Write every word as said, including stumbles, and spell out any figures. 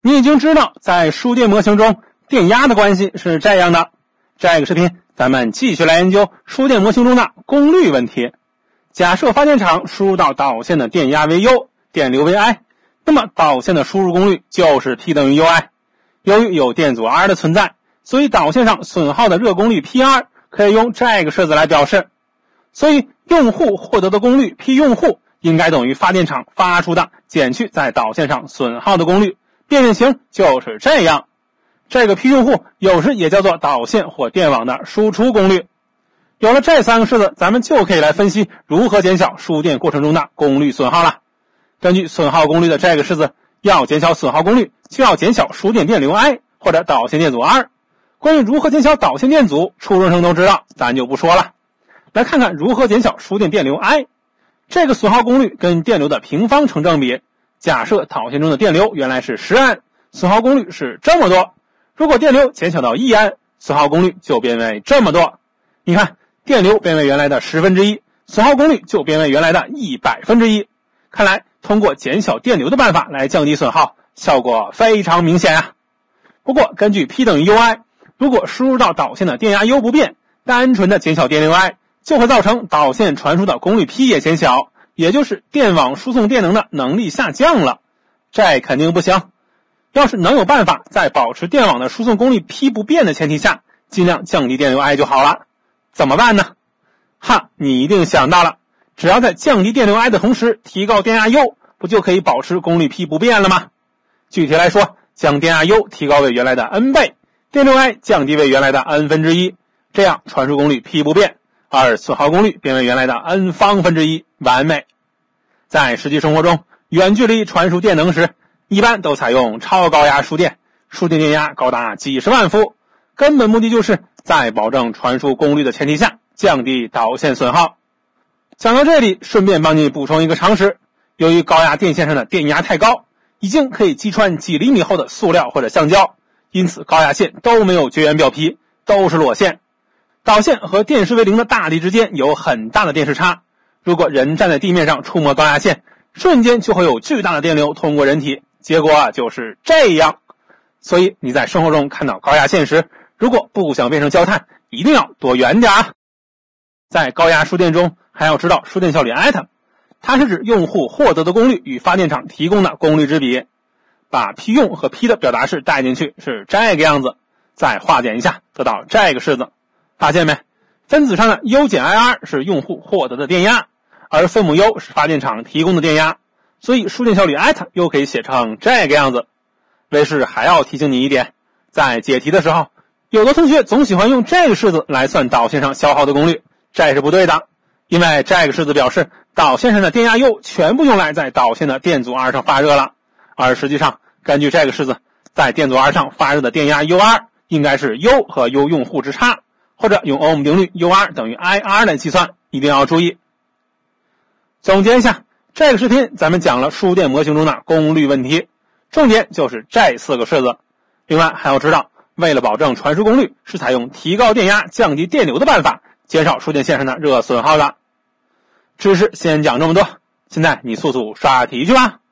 你已经知道在输电模型中电压的关系是这样的。这个视频咱们继续来研究输电模型中的功率问题。假设发电厂输入到导线的电压为 U， 电流为 I， 那么导线的输入功率就是 P 等于 U I。 由于有电阻 R 的存在，所以导线上损耗的热功率 P R 可以用这个式子来表示。所以用户获得的功率 P 用户应该等于发电厂发出的减去在导线上损耗的功率。变变形就是这样。这个 P 用户有时也叫做导线或电网的输出功率。有了这三个式子，咱们就可以来分析如何减小输电过程中的功率损耗了。根据损耗功率的这个式子，要减小损耗功率，就要减小输电电流 I 或者导线电阻 R。关于如何减小导线电阻，初中生都知道，咱就不说了。来看看如何减小输电电流 I。这个损耗功率跟电流的平方成正比。假设导线中的电流原来是十安，损耗功率是这么多。如果电流减小到一安，损耗功率就变为这么多。你看，电流变为原来的十分之一，损耗功率就变为原来的一百分之一。看来通过减小电流的办法来降低损耗，效果非常明显啊。不过根据 P 等于 U I， 如果输入到导线的电压 U 不变，单纯的减小电流 I， 就会造成导线传输的功率 P 也减小，也就是电网输送电能的能力下降了。这肯定不行。要是能有办法在保持电网的输送功率 P 不变的前提下，尽量降低电流 I 就好了。怎么办呢？哈，你一定想到了，只要在降低电流 I 的同时提高电压 U， 不就可以保持功率 P 不变了吗？具体来说，将电压 U 提高为原来的 N 倍，电流 I 降低为原来的 N 分之一，这样传输功率 P 不变，而损耗功率变为原来的 N 方分之一，完美。在实际生活中，远距离传输电能时，一般都采用超高压输电，输电电压高达几十万伏，根本目的就是在保证传输功率的前提下，降低导线损耗。讲到这里，顺便帮你补充一个常识，由于高压电线上的电压太高，已经可以击穿几厘米厚的塑料或者橡胶，因此高压线都没有绝缘表皮，都是裸线。导线和电势为零的大力之间有很大的电势差，如果人站在地面上触摸高压线，瞬间就会有巨大的电流通过人体，结果啊就是这样。所以你在生活中看到高压线时，如果不想变成焦炭，一定要躲远点啊。在高压输电中，还要知道输电效率艾塔，它是指用户获得的功率与发电厂提供的功率之比。把 P 用和 P 的表达式带进去是这个样子，再化简一下，得到这个式子。发现没？分子上的 U 减 I R 是用户获得的电压，而分母 U 是发电厂提供的电压，所以输电效率艾塔又可以写成这个样子。为师还要提醒你一点，在解题的时候，有的同学总喜欢用这个式子来算导线上消耗的功率，这是不对的。因为这个式子表示导线上的电压 U 全部用来在导线的电阻 R 上发热了，而实际上根据这个式子，在电阻 R 上发热的电压 U R 应该是 U 和 U 用户之差，或者用欧姆定律 U R 等于 I R 来计算，一定要注意。总结一下，这个视频咱们讲了输电模型中的功率问题，重点就是这四个式子。另外还要知道，为了保证传输功率，是采用提高电压降低电流的办法，减少输电线上的热损耗的。知识先讲这么多，现在你速速刷题去吧。